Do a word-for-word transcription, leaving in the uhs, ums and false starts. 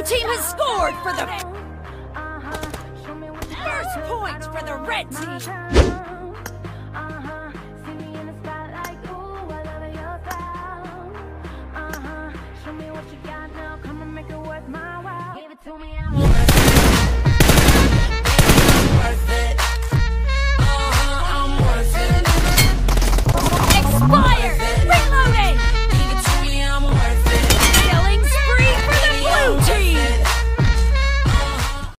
team has scored for the... First point for the red team!